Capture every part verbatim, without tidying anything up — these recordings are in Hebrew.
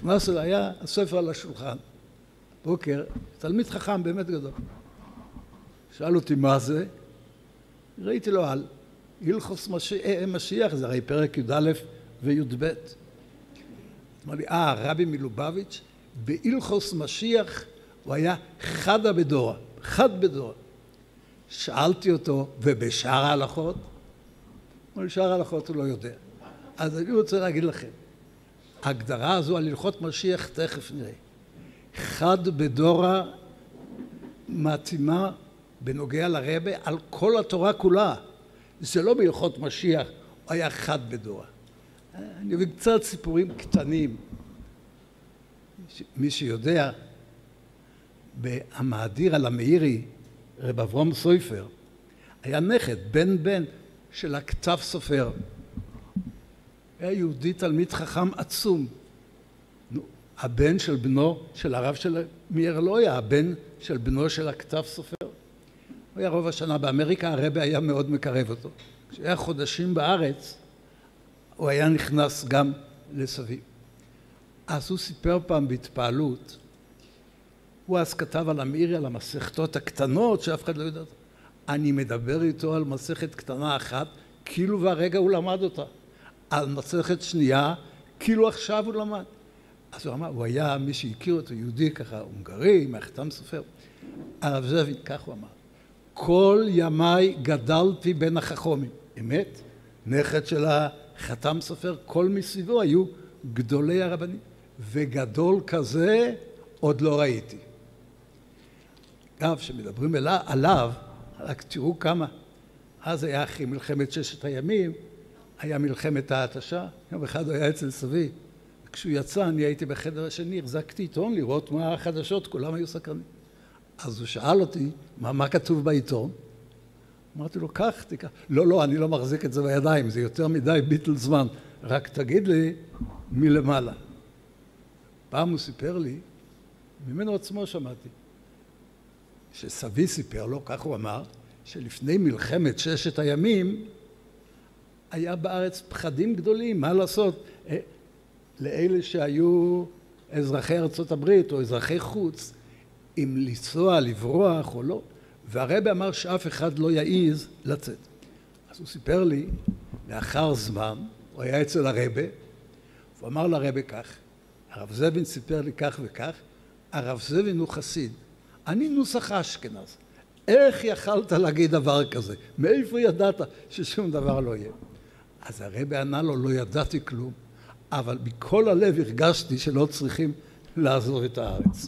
נכנס אליי, היה הספר על השולחן. בוקר, תלמיד חכם באמת גדול. שאל אותי מה זה, ראיתי לו על הלכות משיח, זה הרי פרק י"א וי"ב. אמר לי, אה, רבי מלובביץ', בהלכות משיח הוא היה חד בדורה, חד בדורה. שאלתי אותו, ובשאר ההלכות? אמר לי, שאר ההלכות הוא לא יודע. אז אני רוצה להגיד לכם, ההגדרה הזו על הלכות משיח תכף נראה. חד בדורה מתאימה בנוגע לרבי על כל התורה כולה. זה לא בהלכות משיח, הוא היה חד בדורה. אני אביא קצת סיפורים קטנים. מי שיודע, במאדיר על המאירי, רב אברהם סויפר, היה נכד, בן בן של הכתב סופר. היה יהודי תלמיד חכם עצום. הבן של בנו, של הרב של מאיר לא היה, הבן של בנו של הכתב סופר. הוא היה רוב השנה באמריקה, הרבי היה מאוד מקרב אותו. כשהיה חודשים בארץ, הוא היה נכנס גם לסביב. אז הוא סיפר פעם בהתפעלות, הוא אז כתב על המאירי, על המסכתות הקטנות, שאף אחד לא יודע. אני מדבר איתו על מסכת קטנה אחת, כאילו והרגע הוא למד אותה. על מסכת שנייה, כאילו עכשיו הוא למד. אז הוא אמר, הוא היה מי שהכיר אותו, יהודי ככה, הונגרי, מהחתם סופר. הרב זבין, כך הוא אמר, כל ימיי גדלתי בין החכמים. אמת? נכד של החתם סופר, כל מסביבו היו גדולי הרבנים. וגדול כזה עוד לא ראיתי. אגב, שמדברים עליו, רק תראו כמה. אז היה אחרי מלחמת ששת הימים, היה מלחמת ההתשה. יום אחד הוא היה אצל סבי. כשהוא יצא, אני הייתי בחדר השני, החזקתי עיתון לראות מה החדשות, כולם היו סקרנים. אז הוא שאל אותי, מה, מה כתוב בעיתון? אמרתי לו, קח, תיקח. לא, לא, אני לא מחזיק את זה בידיים, זה יותר מדי ביטל זמן. רק תגיד לי מלמעלה. פעם הוא סיפר לי, ממנו עצמו שמעתי, שסבי סיפר לו, כך הוא אמר, שלפני מלחמת ששת הימים, היה בארץ פחדים גדולים, מה לעשות? לאלה שהיו אזרחי ארצות הברית או אזרחי חוץ, אם לנסוע, לברוח או לא, והרבי אמר שאף אחד לא יעיז לצאת. אז הוא סיפר לי, לאחר זמן, הוא היה אצל הרבי, הוא אמר לרבי כך, הרב זבין סיפר לי כך וכך, הרב זבין הוא חסיד, אני נוסח אשכנז, איך יכלת להגיד דבר כזה? מאיפה ידעת ששום דבר לא יהיה? אז הרבי ענה לו, לא ידעתי כלום, אבל מכל הלב הרגשתי שלא צריכים לעזור את הארץ.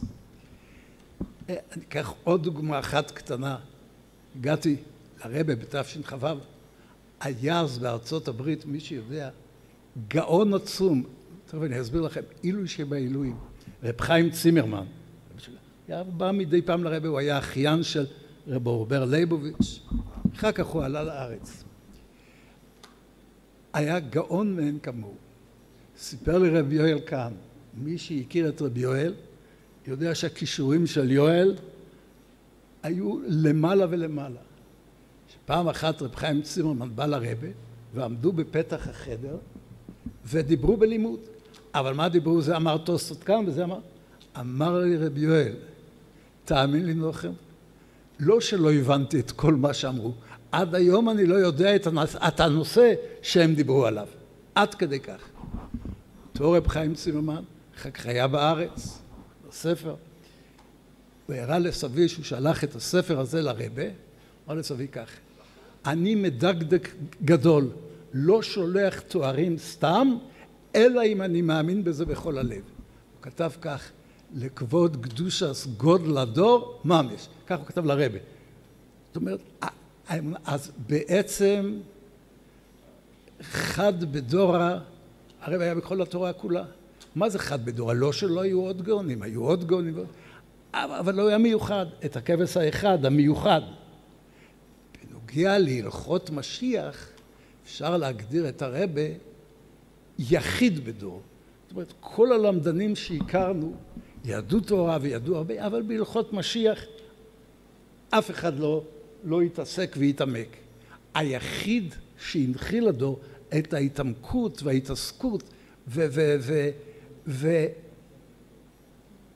אני אקח עוד דוגמה אחת קטנה. הגעתי לרבי בתשכ"ו, היה אז בארצות הברית, מי שיודע, גאון עצום. טוב, אני אסביר לכם, עילוי שבעילויים. רב חיים צימרמן. היה בא מדי פעם לרבי, הוא היה אחיין של רב אורבר ליבוביץ'. אחר כך הוא עלה לארץ. היה גאון מאין כמוהו. סיפר לי רב יואל כאן, מי שהכיר את רב יואל, יודע שהכישורים של יואל היו למעלה ולמעלה. שפעם אחת רב חיים צימרמן בא לרבי, ועמדו בפתח החדר, ודיברו בלימוד. אבל מה דיברו? זה אמר תוספות כאן, וזה אמר, אמר לי רב יואל, תאמין לי נוחם, לא שלא הבנתי את כל מה שאמרו, עד היום אני לא יודע את הנושא שהם דיברו עליו. עד כדי כך. אותו רב חיים צימרמן, אחר כך היה בארץ, בספר, הוא הראה לסבי שהוא שלח את הספר הזה לרבי, אמר לסבי כך, אני מדקדק גדול, לא שולח תוארים סתם, אלא אם אני מאמין בזה בכל הלב. הוא כתב כך, לכבוד קדושת גודל הדור, ממש. כך הוא כתב לרבי. זאת אומרת, אז בעצם חד בדורה, הרבי היה בכל התורה כולה. מה זה חד בדורה? לא שלא היו עוד גאונים, היו עוד גאונים, אבל לא היה מיוחד. את הכבש האחד, המיוחד. בנוגע להלכות משיח, אפשר להגדיר את הרבי יחיד בדור. זאת אומרת, כל הלמדנים שהכרנו, ידעו תורה וידעו הרבה, אבל בהלכות משיח אף אחד לא, לא יתעסק ויתעמק. היחיד שהנחיל לדור את ההתעמקות וההתעסקות ו- ו- ו-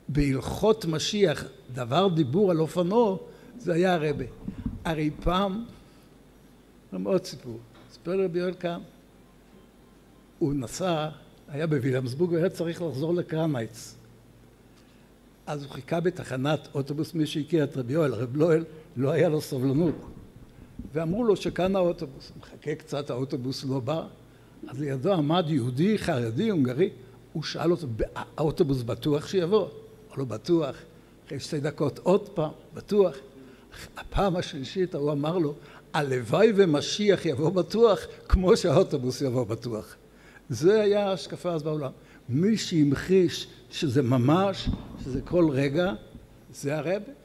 בהלכות משיח, דבר דיבור על אופנו, זה היה הרבה. הרי פעם, מאוד סיפור, סיפר לי רבי יואל קאהן, הוא נסע, היה בווילמסבורג והיה צריך לחזור לקרנייץ. אז הוא חיכה בתחנת אוטובוס, מי שהכיר את רבי יואל, רב יואל, לא היה לו סבלנות. ואמרו לו שכאן האוטובוס, מחכה קצת, האוטובוס לא בא. אז לידו עמד יהודי, חרדי, הונגרי, הוא שאל אותו, האוטובוס בטוח שיבוא? הוא לא בטוח. אחרי שתי דקות עוד פעם, בטוח. הפעם השלישית הוא אמר לו, הלוואי ומשיח יבוא בטוח, כמו שהאוטובוס יבוא בטוח. זה היה ההשקפה אז בעולם. מי שהמחיש שזה ממש, שזה כל רגע, זה הרבי.